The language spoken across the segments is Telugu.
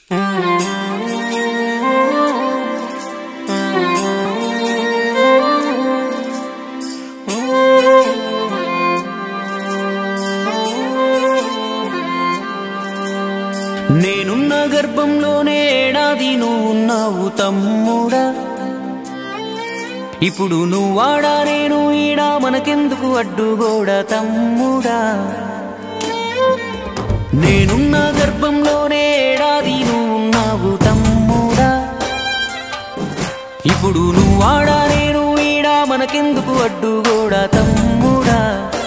నేనున్న గర్భంలోనే ఏడాది నువ్వున్నావు తమ్ముడా, ఇప్పుడు నువ్వాడా నేను ఈడా మనకెందుకు అడ్డుగోడా తమ్ముడా. నేనున్న గర్భంలోనే ఏడాది నువ్వున్నావు తమ్ముడా, ఇప్పుడు నువ్వాడా నేను ఈడా మనకెందుకు అడ్డుగోడా తమ్ముడా.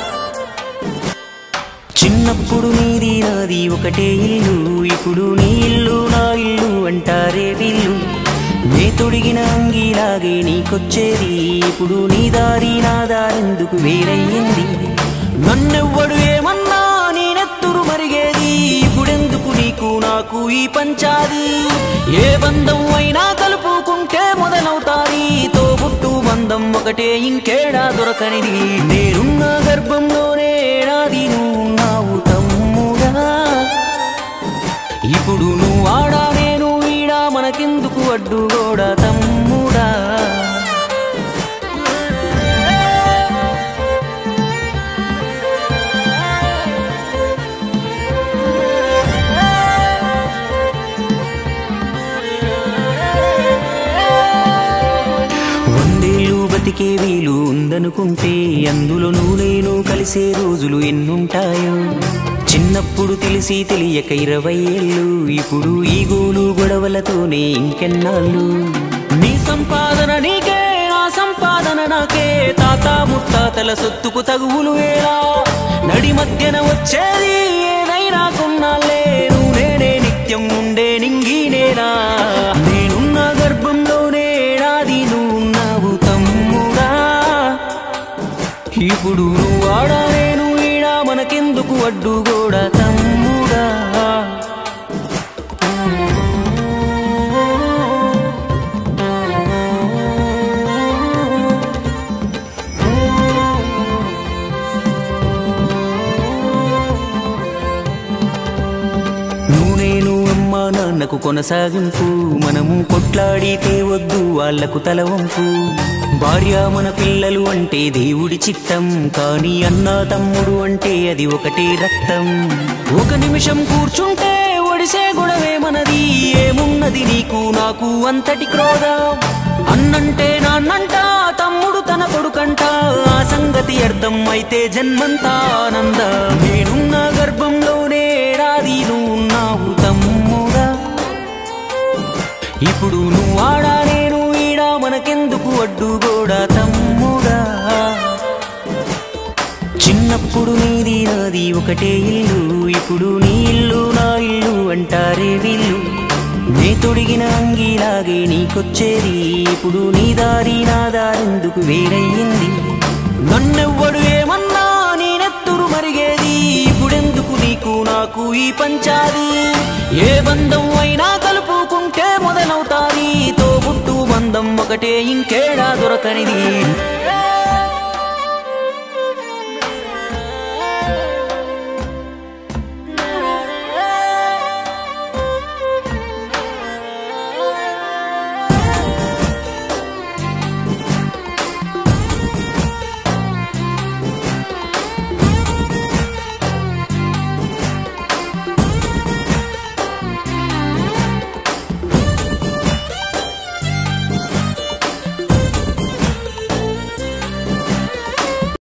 చిన్నప్పుడు నీది నాది ఒకటే ఇల్లు, ఇప్పుడు నీ ఇల్లు నా ఇల్లు అంటారే వీళ్ళు. నే తొడిగిన అంగీలాగే నీకొచ్చేది, ఇప్పుడు నీ దారి నా దారెందుకు వేరయ్యింది. నన్నెవ్వడు ఏమన్నా నేనెత్తురు మరిగేది, ఇప్పుడెందుకు నీకు నాకు ఈ పంచాది. ఏ బంధం అయినా కలుపుకుంటే మొదలవుతాది, తోబుట్టు బంధం ఒకటే ఇంకేడా దొరకనిది. నేనున్న గర్భంలోనే ఏడాది నువ్వున్నావు తమ్ముడా, ఇప్పుడు నువ్వాడా నేను ఈడా మనకెందుకు అడ్డుగోడా తమ్ముడా. బతికే వీలు ఉందనుకుంటే అందులో నేను కలిసే రోజులు ఎన్నుంటాయో. చిన్నప్పుడు తెలిసి తెలియక 20 ఏళ్ళు, ఇప్పుడు ఈ గోలు గొడవలతోనే ఇంకెన్నాళ్ళు. నీ సంపాదన నీకే నా సంపాదన నాకే, తాత ముత్తాతల సొత్తుకు తగువులు వేలా. నడి మధ్యన వచ్చేది ఏదైనా కొన్నాళ్ళే, నువ్వు నేనే నిత్యం ఉండే నింగినేనా. నేనున్న గర్భంలోనే ఏడాది నువ్వున్నావు తమ్ముడా, ఇప్పుడు నువ్వాడా నేను ఈడా మనకెందుకు అడ్డుగోడా తమ్ముడా. నాన్నకు కొనసాగింపు, మనము కొట్లాడితే వద్దు వాళ్లకు తలవంపు. భార్య మన పిల్లలు అంటే దేవుడి చిత్తం, కానీ అన్న తమ్ముడు అంటే అది ఒకటే రక్తం. ఒక నిమిషం కూర్చుంటే ఒడిసే గొడవే మనది, ఏమున్నది నీకు నాకు అంతటి క్రోధం. అన్నంటే నాన్నంట, తమ్ముడు తన కొడుకంట, ఆ సంగతి అర్థం అయితే జన్మంతా ఆనంద. నేనున్న గర్భంలోనే ఏడాది నువ్వున్నావు తమ్ముడా, ఇప్పుడు నువ్వాడా నేను ఈడా మనకెందుకు అడ్డుగోడా తమ్ముడా. చిన్నప్పుడు నీది నాది ఒకటే ఇల్లు, ఇప్పుడు నీ ఇల్లు నా ఇల్లు అంటారే వీళ్ళు. నే తొడిగిన అంగీలాగే నీకొచ్చేది, ఇప్పుడు నీ దారి నా దారెందుకు వేరయ్యింది. నన్నెవ్వడు ఏమన్నా నేనెత్తురు మరిగేది, ఇప్పుడెందుకు నీకు నాకు ఈ పంచాది. ఏ బంధం అయినా కలుపుకుంటే మొదలవుతాది, తోబుట్టు బంధం ఒకటే ఇంకేడా దొరకనిది.